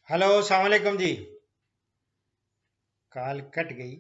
Hello अस्सलाम वालेकुम जी। Call cut गई,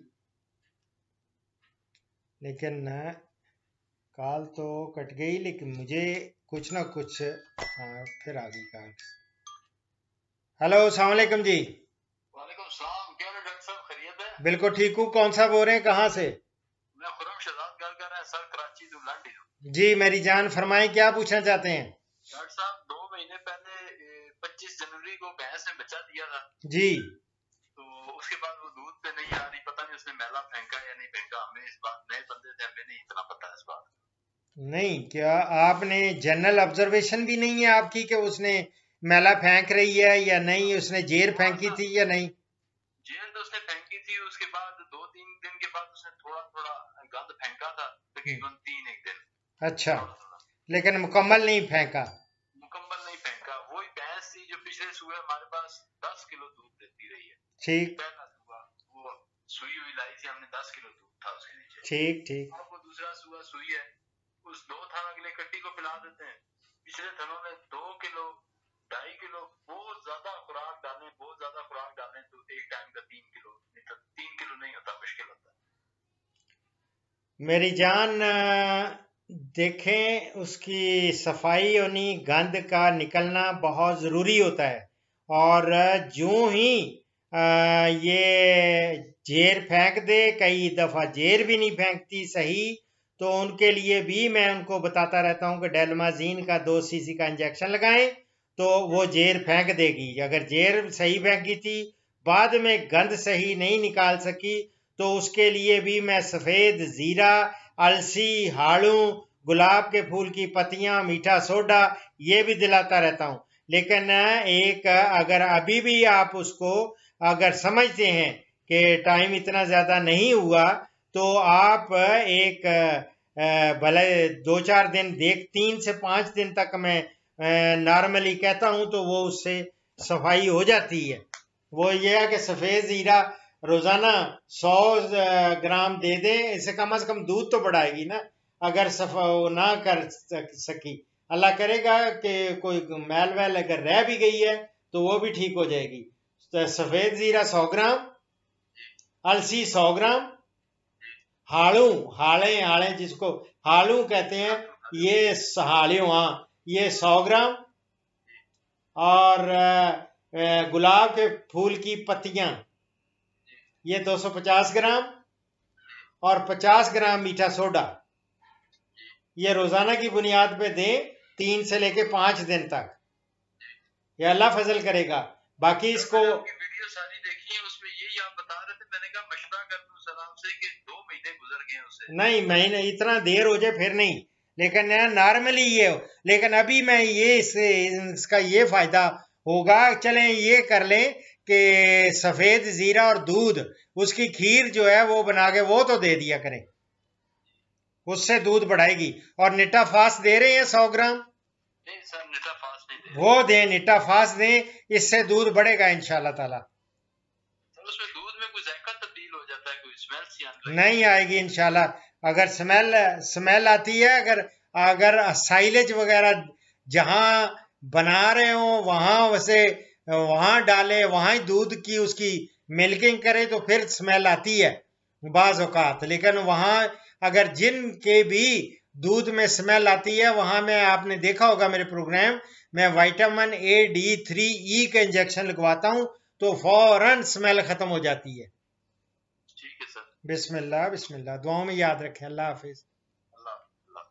लेकिन कॉल तो कट गई, लेकिन मुझे कुछ ना कुछ फिर आ गई कॉल। हेलो अस्सलाम वालेकुम जी। वालेकुम सलाम। क्या हाल है डॉक्टर साहब, खैरियत है? बिल्कुल ठीक हूँ। कौन सा बोल रहे हैं, कहाँ से? मैं खुरम शहजाद गल कर रहा है सर, कराची तो लंडी। जी मेरी जान फरमाएं, क्या पूछना चाहते हैं? डॉक्टर साहब 2 महीने पहले 25 जनवरी को भैंस ने बच्चा दिया था, जी तो उसके बाद वो दूध पे नहीं आ रही। पता नहीं उसने मैला फेंका या नहीं फेंका। हमें इस बात, नए बंदे थे, हमें नहीं इतना पता है इस बात। नहीं, क्या आपने जनरल ऑब्जर्वेशन भी नहीं है आपकी कि उसने मैला फेंक रही है या नहीं, उसने जेर थोड़ा फेंकी सा थी या नहीं? जेल तो उसने फेंकी थी, उसके बाद 2-3 दिन के बाद उसने थोड़ा थोड़ा गंद फेंका था, तकरीबन 3 एक दिन अच्छा, थोड़ा थोड़ा। लेकिन मुकम्मल नहीं फेंका। मुकम्मल नहीं फेंका। वही भैंस थी जो पिछले सुबह हमारे पास 10 किलो दूध देती रही है। ठीक पहला सुबह वो सुई हुई लाई थी हमने, 10 किलो दूध था उसके नीचे। ठीक ठीक। अब वो दूसरा सुबह सुई है, उस 2 थान अगले कट्टी को पिला देते हैं। पिछले थनों में 2 किलो 2.5 किलो बहुत ज्यादा खुराक डालें, बहुत ज्यादा खुराक डालें तो एक टाइम का 3 किलो, नहीं तो 3 किलो नहीं होता, मुश्किल होता है। मेरी जान देखें, उसकी सफाई होनी, गंद का निकलना बहुत ज़रूरी होता है। और जो ही ये जेर फेंक दे, कई दफ़ा जेर भी नहीं फेंकती सही, तो उनके लिए भी मैं उनको बताता रहता हूँ कि डेलमाजीन का 2 सीसी का इंजेक्शन लगाएं, तो वो जेर फेंक देगी। अगर जेर सही फेंकी थी, बाद में गंद सही नहीं निकाल सकी, तो उसके लिए भी मैं सफ़ेद ज़ीरा, अलसी, हाड़ू, गुलाब के फूल की पत्तियां, मीठा सोडा, ये भी दिलाता रहता हूँ। लेकिन एक अगर अभी भी आप उसको अगर समझते हैं कि टाइम इतना ज़्यादा नहीं हुआ, तो आप एक भले 2-4 दिन देख, 3 से 5 दिन तक मैं नॉर्मली कहता हूँ, तो वो उससे सफाई हो जाती है। वो ये है कि सफ़ेद ज़ीरा रोज़ाना 100 ग्राम दे दें, इससे कम से कम दूध तो बढ़ाएगी ना। अगर सफा ना कर सकी, अल्लाह करेगा कि कोई मैल वैल अगर रह भी गई है तो वो भी ठीक हो जाएगी। तो सफ़ेद ज़ीरा 100 ग्राम, अलसी 100 ग्राम, हाड़ू, हाड़े हाड़े जिसको हाड़ू कहते हैं, ये हाड़ियों, हाँ, ये 100 ग्राम, और गुलाब के फूल की पत्तियां, ये 250 ग्राम, और 50 ग्राम मीठा सोडा, ये रोजाना की बुनियाद पे दें, 3 से लेके 5 दिन तक। ये अल्लाह फजल करेगा। बाकी इसको आपकी वीडियो सारी देखी है, उसमें यही आप बता रहे थे। मैंने कहा मशवरा कर लूं सर आपसे कि 2 महीने गुजर गए उससे। नहीं, महीने इतना देर हो जाए फिर नहीं, लेकिन नॉर्मली ये हो। लेकिन अभी मैं ये इसका ये फायदा होगा, चलें ये कर लें कि सफेद जीरा और दूध, उसकी खीर जो है वो बना के वो तो दे दिया करें, उससे दूध बढ़ाएगी। और निटा फास्ट दे रहे हैं 100 ग्राम, नहीं सर, निटा फास्ट नहीं दे वो दें, निटा फास्ट दें, इससे दूध बढ़ेगा इंशाल्लाह ताला। सर। उसमें दूध में कोई जायका तब्दील हो जाता है, कोई स्मेल सी आने लगी? नहीं आएगी इंशाल्लाह। अगर स्मेल स्मेल आती है, अगर अगर साइलेज वगैरह जहां बना रहे हो वहां वैसे वहां डाले, वहां ही दूध की उसकी मिल्किंग करे, तो फिर स्मेल आती है बाज औकात। लेकिन वहां अगर जिन के भी दूध में स्मेल आती है, वहां में आपने देखा होगा मेरे प्रोग्राम में विटामिन A, D3, E का इंजेक्शन लगवाता हूं, तो फौरन स्मेल खत्म हो जाती है। ठीक है सर। बिस्मिल्लाह बिस्मिल्लाह, दुआओं में याद रखें। अल्लाह हाफिज। अल्लाह अल्लाह।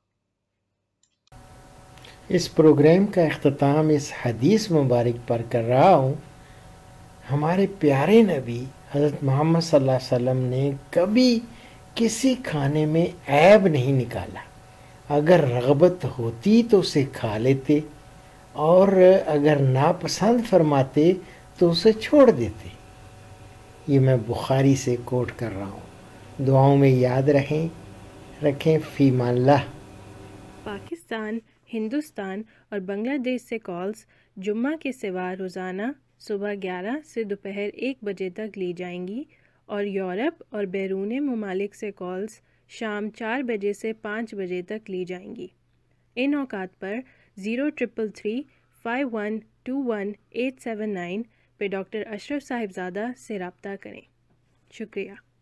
इस प्रोग्राम का अख्ताम इस हदीस मुबारक पर कर रहा हूँ। हमारे प्यारे नबी हज़रत मोहम्मद सल्लल्लाहु अलैहि वसल्लम ने कभी किसी खाने में ऐब नहीं निकाला। अगर रग़बत होती तो उसे खा लेते, और अगर नापसंद फरमाते तो उसे छोड़ देते। ये मैं बुखारी से कोट कर रहा हूँ। दुआओं में याद रखें। फ़ीमानिल्लाह। पाकिस्तान, हिंदुस्तान और बांग्लादेश से कॉल्स जुम्मा के सिवा रोज़ाना सुबह 11 से दोपहर 1 बजे तक ली जाएंगी, और यूरोप और बैरून ममालिक से कॉल्स शाम 4 बजे से 5 बजे तक ली जाएंगी। इन औकात पर 0333 5121 879 पे डॉक्टर अशरफ साहिबजादा से रब्ता करें। शुक्रिया।